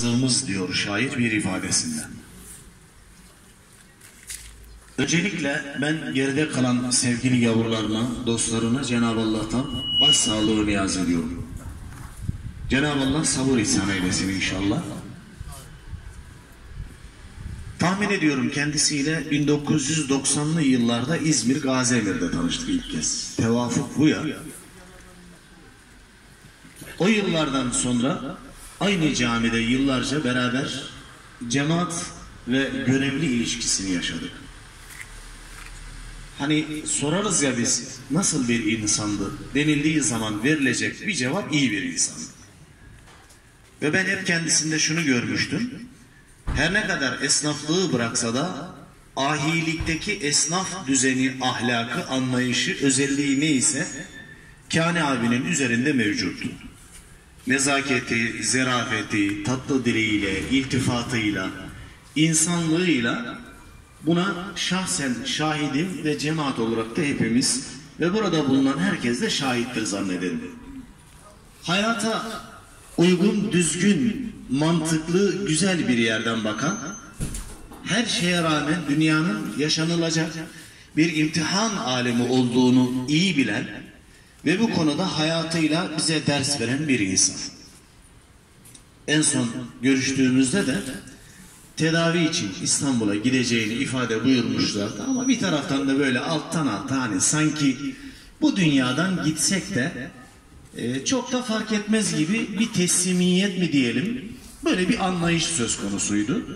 yalnızlığımız diyor şair bir ifadesinde. Öncelikle ben geride kalan sevgili yavrularına, dostlarına Cenab-ı Allah'tan başsağlığı niyaz ediyorum. Cenab-ı Allah sabır ihsan eylesin inşallah. Tahmin ediyorum kendisiyle 1990'lı yıllarda İzmir Gaziemir'de tanıştık ilk kez. Tevafuk bu ya. O yıllardan sonra aynı camide yıllarca beraber cemaat ve görevli ilişkisini yaşadık. Hani sorarız ya biz nasıl bir insandı denildiği zaman verilecek bir cevap iyi bir insandı. Ve ben hep kendisinde şunu görmüştüm. Her ne kadar esnaflığı bıraksa da ahilikteki esnaf düzeni, ahlakı, anlayışı, özelliği neyse Kani abinin üzerinde mevcuttu. Nezaketi, zerafeti, tatlı diliyle, iltifatıyla, insanlığıyla buna şahsen şahidim ve cemaat olarak da hepimiz ve burada bulunan herkes de şahittir zannederim. Hayata uygun, düzgün, mantıklı, güzel bir yerden bakan, her şeye rağmen dünyanın yaşanılacak bir imtihan alemi olduğunu iyi bilen ve bu konuda hayatıyla bize ders veren bir insan. En son görüştüğümüzde de tedavi için İstanbul'a gideceğini ifade buyurmuşlardı ama bir taraftan da böyle alttan alta hani sanki bu dünyadan gitsek de çok da fark etmez gibi bir teslimiyet mi diyelim, böyle bir anlayış söz konusuydu.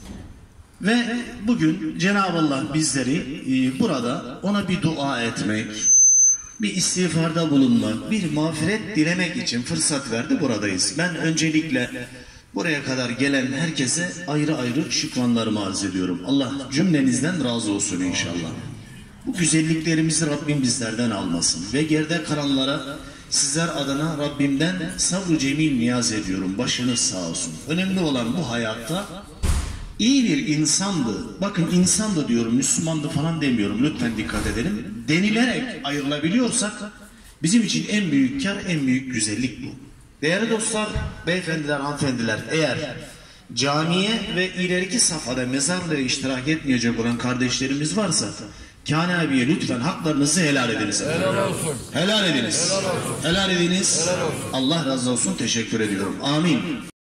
Ve bugün Cenab-ı Allah bizleri burada ona bir dua etmek, bir istiğfarda bulunmak, bir mağfiret dilemek için fırsat verdi, buradayız. Ben öncelikle buraya kadar gelen herkese ayrı ayrı şükranlarımı arz ediyorum. Allah cümlenizden razı olsun inşallah. Bu güzelliklerimizi Rabbim bizlerden almasın ve geride kalanlara sizler adına Rabbimden sabr-ı cemil niyaz ediyorum. Başınız sağ olsun. Önemli olan bu hayatta iyi bir insandı. Bakın insandı diyorum, Müslümandı falan demiyorum. Lütfen dikkat edelim. Denilerek ayrılabiliyorsak bizim için en büyük kar, en büyük güzellik bu. Değerli dostlar, beyefendiler, hanımefendiler, eğer camiye ve ileriki safhada mezarlığa iştirak etmeyecek olan kardeşlerimiz varsa Kani abiye lütfen haklarınızı helal ediniz. Helal olsun. Helal ediniz. Helal olsun. Helal ediniz. Helal olsun. Allah razı olsun. Teşekkür ediyorum. Amin.